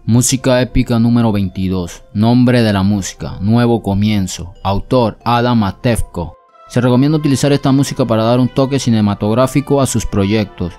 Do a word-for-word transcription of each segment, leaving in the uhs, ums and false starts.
Música épica número veintidós. Nombre de la música: Nuevo Comienzo. Autor: Adam Matejko. Se recomienda utilizar esta música para dar un toque cinematográfico a sus proyectos.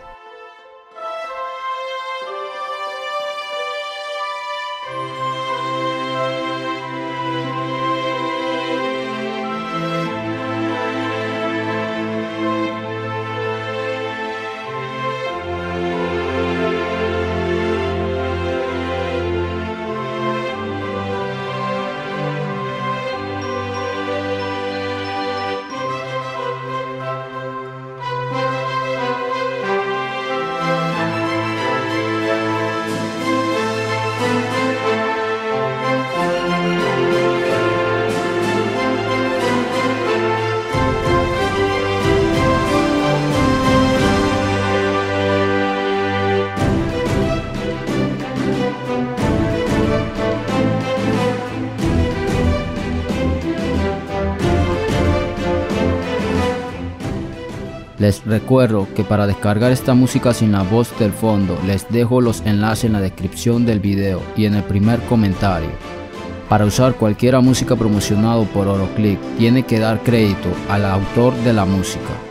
Les recuerdo que para descargar esta música sin la voz del fondo, les dejo los enlaces en la descripción del video y en el primer comentario. Para usar cualquier música promocionado por Oroclick, tiene que dar crédito al autor de la música.